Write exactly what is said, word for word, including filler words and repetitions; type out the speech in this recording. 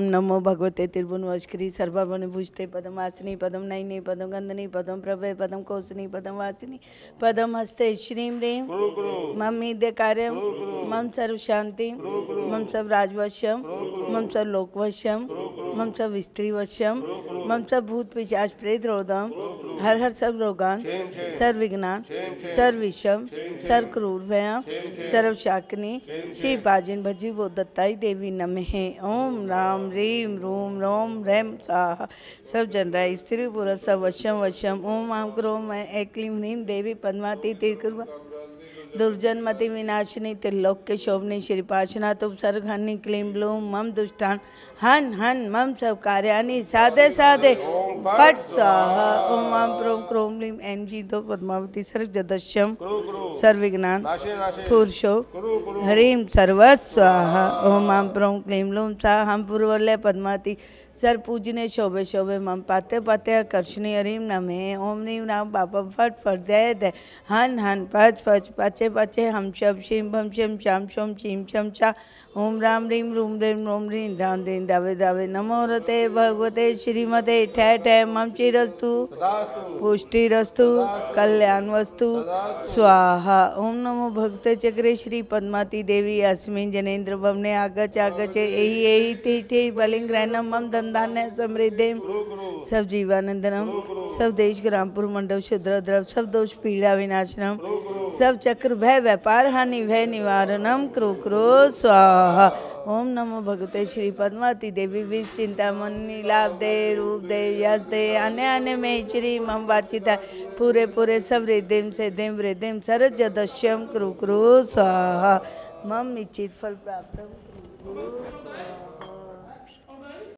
नमो भगवते त्रिभुवनवशकरी सर्वभुवन भुजते पदम आसनी पदम नयनी पदम गंधनी पदम प्रभे पदम कोसनी पदम वासिनी पदम हस्ते श्रीं ह्रीं मम ईद्य कार्यम मम सर्व शांति मम सब राजवश्यम मम सब लोकवश्यम मम सब स्त्री वश्यम मम सब भूत पिशाच प्रेत रोदम हर हर सब रोगान सर्व विघ्नान सर्व विषम सर्व क्रूर भयम सर्व शाकिनी श्री पाजिन भजी वो दत्ताई देवी नमः। ओम राम रीम रूम रोम रैम स्वाहा। सब जन राय स्त्री पुरुष सब वशम वशम। ओम आम क्रोम मैं ऐक्लीं ह्रीं देवी पद्मावती तिरकुर्वा दुर्जन मति विनाशिनी त्रिलोक के शोभनी श्रीपाशना तुम सर्घनी क्लीं ब्लूम मम दुष्टान हन हन मम सब कार्यानि साधे साधे फट स्वाहा। ओम आम प्रोम क्रोम लीम एन जी दो पद्मावती सर्ग जदश्यम सर्विघ्नान पुरुषो हरीम सर्वस् स्वाहा। ओम आम प्रोम क्लीं ब्लूम सा हम पूर्वल्य पद्मावती सर पूजने शोभे शोभे मम पाते पाते कर्षणी हरीम नमे। ओम नीम नाम पापा फट फट दय दय हन हन पच पच पचे पचे हम शम शिम भम शम श्याम शोम चीम शम चा। ओम राम रीम रूम रेम रोम रीम ध्यान दें दावे दावे नमो रते भगवते श्रीमते ठय ठय मम चिरस्तु पुष्टिरस्तु कल्याण वस्तु स्वाहा। ओम नमो भगवते चक्रे श्री पद्मावती देवी अस्मिन् जनेन्द्र भवने आगच आगचे एहि एहि ति ति बलिंग्रहणम मम धनधान्य समृद्धिम सब जीवानंदनम सब देश ग्रामपुर मंडल शुद्र द्रव सब दोष पीड़ा विनाशनम सब चक्र भय व्यापार हानि भय निवारणम क्रो क्रो स्वाहा। ओम नमो भगवते श्री पद्मावती देवी विष चिंतामणि लाभ दे रूप दे यश दे अन्य अन्य में श्री मम वाचिता पूरे पूरे सब रिद्धिम से दिम रिद्धिम सरज दश्यम क्रो क्रो स्वाहा। मम निश्चित फल प्राप्त